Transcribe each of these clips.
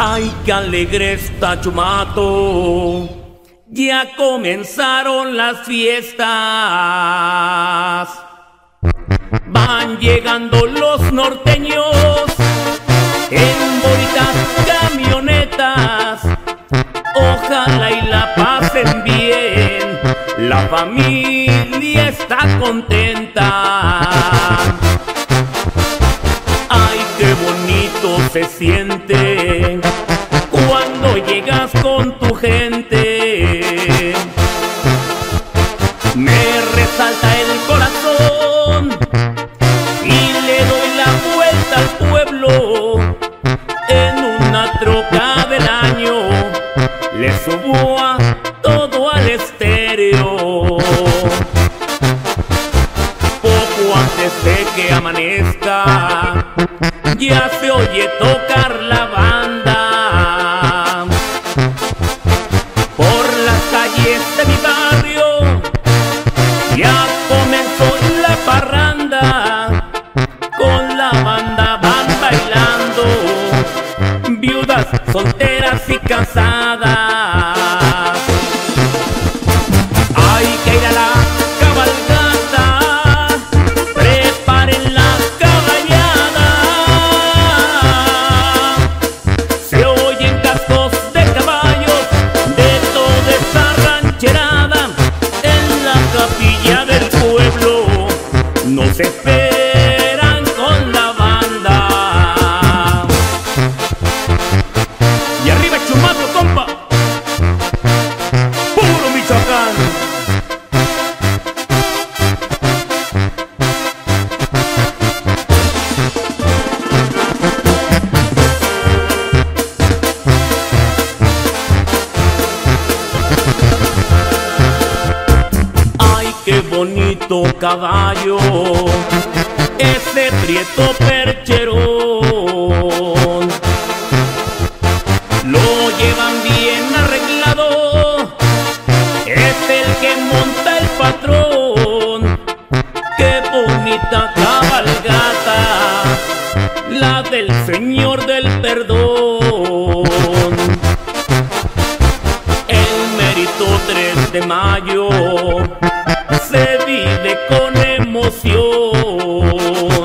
Ay, qué alegre está Chumato, ya comenzaron las fiestas. Van llegando los norteños en bonitas camionetas. Ojalá y la pasen bien, la familia está contenta. Ay, qué bonito se siente cuando llegas con tu gente. Me resalta el corazón y le doy la vuelta al pueblo. En una troca del año le subo a todo al estéreo. Poco antes de que amanezca ya se oye tocar la banda. Por las calles de mi barrio ya comenzó la parranda. Con la banda van bailando viudas, solteras y casadas. Hay que ir a la cabalgata, preparen la caballada. Se oyen cascos de caballos de toda esa rancherada. En la capilla del pueblo nos esperan con la banda. Y arriba Chumato, compa, puro Michoacán. Ay, qué bonito caballo, ese prieto percherón. Lo llevan bien arreglado, es el que monta el patrón. Qué bonita cabalgata, la del Señor del Perdón. El mérito 3 de mayo se vive con emoción.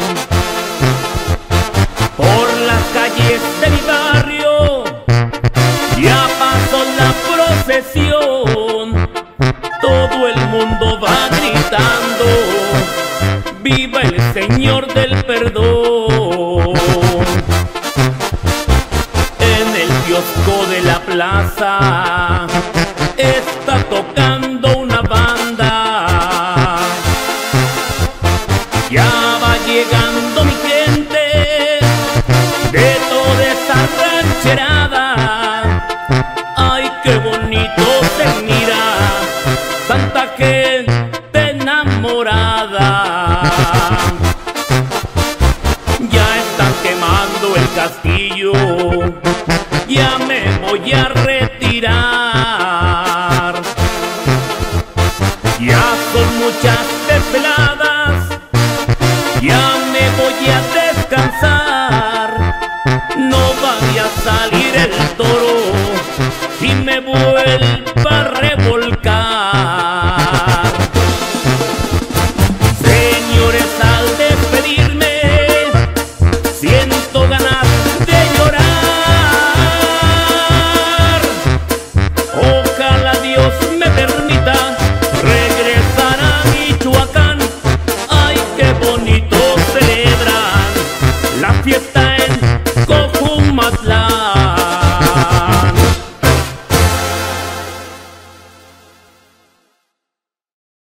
Por las calles de mi barrio ya pasó la procesión. Todo el mundo va gritando viva el Señor del Perdón. En el kiosco de la plaza está tocando una banda. Ya va llegando mi gente de toda esa rancherada. Ay, qué bonito se mira tanta gente enamorada. Ya están quemando el castillo, ya me voy a retirar. Ya son muchas desveladas